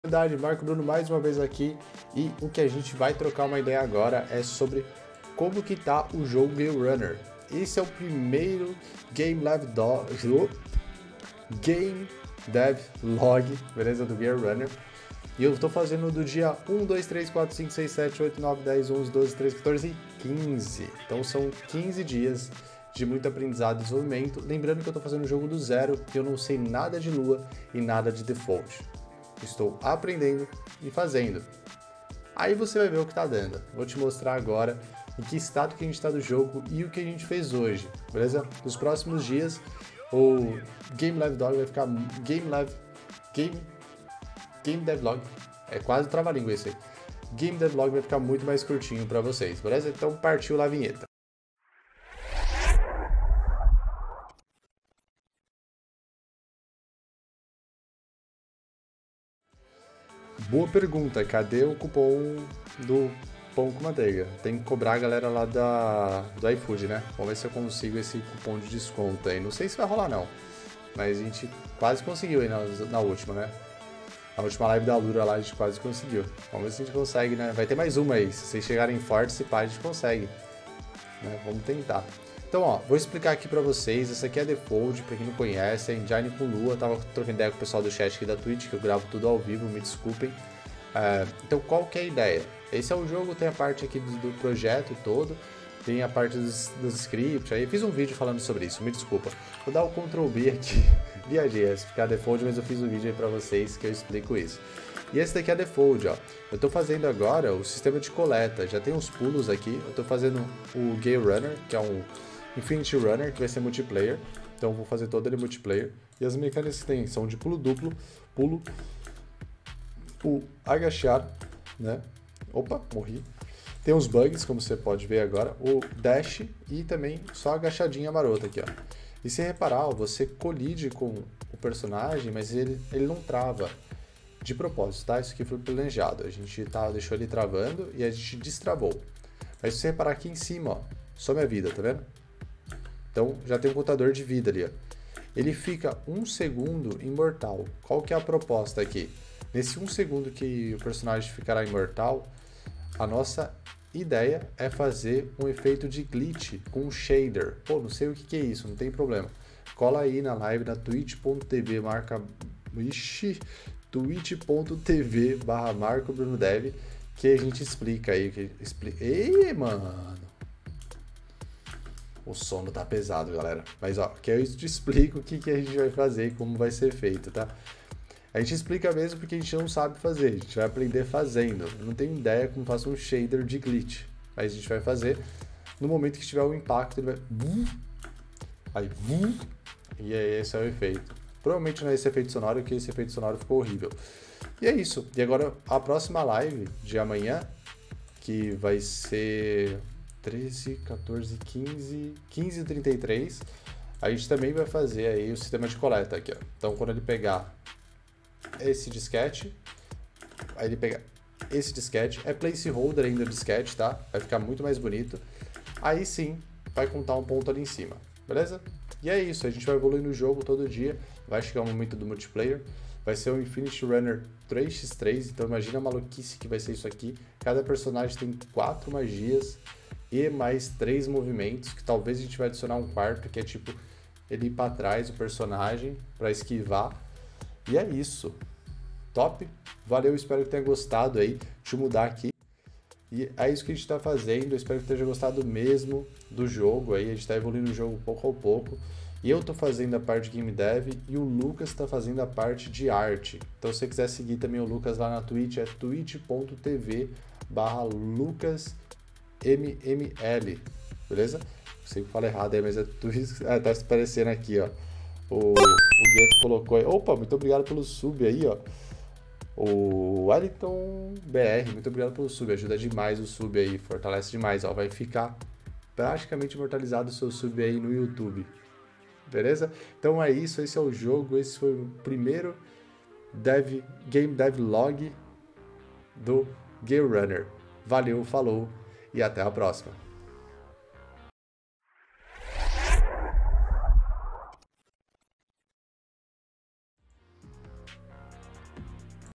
Comunidade, Marco Bruno mais uma vez aqui, e o que a gente vai trocar uma ideia agora é sobre como que tá o jogo Gear Runner. Esse é o primeiro Game Dev Log, beleza, do Gear Runner. E eu tô fazendo do dia 1, 2, 3, 4, 5, 6, 7, 8, 9, 10, 11, 12, 13, 14 e 15. Então são 15 dias de muito aprendizado e desenvolvimento. Lembrando que eu tô fazendo o jogo do zero, que eu não sei nada de Lua e nada de Default. Estou aprendendo e fazendo. Aí você vai ver o que está dando. Vou te mostrar agora em que estado que a gente está do jogo e o que a gente fez hoje, beleza? Nos próximos dias, o Game Devlog vai ficar... Game Devlog. É quase trava-língua esse aí. Game Devlog vai ficar muito mais curtinho para vocês, beleza? Então partiu lá a vinheta. Boa pergunta, cadê o cupom do pão com manteiga? Tem que cobrar a galera lá do iFood, né? Vamos ver se eu consigo esse cupom de desconto aí. Não sei se vai rolar não, mas a gente quase conseguiu aí na última, né? Na última live da Lura lá a gente quase conseguiu. Vamos ver se a gente consegue, né? Vai ter mais uma aí. Se vocês chegarem fortes, se pá, a gente consegue. Né? Vamos tentar. Então, ó, vou explicar aqui pra vocês. Essa aqui é a Default, pra quem não conhece, é Engine com Lua. Tava trocando ideia com o pessoal do chat aqui da Twitch, que eu gravo tudo ao vivo, me desculpem. Então, qual que é a ideia? Esse é o jogo, tem a parte aqui do projeto todo, tem a parte dos scripts, aí eu fiz um vídeo falando sobre isso, me desculpa. Vou dar o Ctrl B aqui, viajei, é explicar a Default, mas eu fiz um vídeo aí pra vocês que eu explico isso. E esse daqui é a Default, ó. Eu tô fazendo agora o sistema de coleta, já tem uns pulos aqui, eu tô fazendo o Gear Runner, que é um Infinity Runner, que vai ser multiplayer, então eu vou fazer todo ele multiplayer. E as mecânicas que tem são de pulo duplo, pulo, o agachar, né? Opa, morri. Tem uns bugs, como você pode ver agora, o dash e também só a agachadinha marota aqui, ó. E se reparar, ó, você colide com o personagem, mas ele não trava de propósito, tá? Isso aqui foi planejado. A gente deixou ele travando e a gente destravou. Mas se você reparar aqui em cima, ó, some a vida, tá vendo? Então já tem um contador de vida ali, ó. Ele fica 1 segundo imortal. Qual que é a proposta aqui? Nesse 1 segundo que o personagem ficará imortal, a nossa ideia é fazer um efeito de glitch com um shader. Pô, não sei o que é isso, não tem problema. Cola aí na live na twitch.tv twitch.tv/Marco Bruno Dev, que a gente explica aí. Ei, mano! O sono tá pesado, galera. Mas ó, que eu te explico o que a gente vai fazer e como vai ser feito, tá? A gente explica mesmo porque a gente não sabe fazer, a gente vai aprender fazendo. Eu não tenho ideia como faço um shader de glitch, mas a gente vai fazer. No momento que tiver o impacto, ele vai... Aí, e aí esse é o efeito. Provavelmente não é esse efeito sonoro, porque esse efeito sonoro ficou horrível. E é isso. E agora, a próxima live de amanhã, que vai ser 13, 14, 15 e 33, a gente também vai fazer aí o sistema de coleta aqui, ó. Então, quando ele pegar esse disquete, aí ele pega esse disquete, é placeholder ainda o disquete, tá? Vai ficar muito mais bonito. Aí sim, vai contar um ponto ali em cima, beleza? E é isso, a gente vai evoluir no jogo todo dia, vai chegar o momento do multiplayer, vai ser o Infinity Runner 3x3, então imagina a maluquice que vai ser isso aqui. Cada personagem tem 4 magias e mais 3 movimentos, que talvez a gente vai adicionar um quarto, que é tipo ele ir para trás, o personagem, para esquivar. E é isso. Top? Valeu, espero que tenha gostado aí. Deixa eu mudar aqui. E é isso que a gente está fazendo. Eu espero que tenha gostado mesmo do jogo aí. A gente está evoluindo o jogo pouco a pouco. E eu estou fazendo a parte de Game Dev e o Lucas está fazendo a parte de arte. Então se você quiser seguir também o Lucas lá na Twitch, é twitch.tv/lucasmll. Beleza? Sei que fala errado aí, mas é Twitch. Tá aparecendo aqui, ó. O Gueto colocou aí. Opa, muito obrigado pelo sub aí, ó. O Wellington BR, muito obrigado pelo sub. Ajuda demais o sub aí, fortalece demais, ó. Vai ficar praticamente imortalizado o seu sub aí no YouTube. Beleza? Então é isso, esse é o jogo. Esse foi o primeiro Game Dev Log do Gear Runner. Valeu, falou e até a próxima.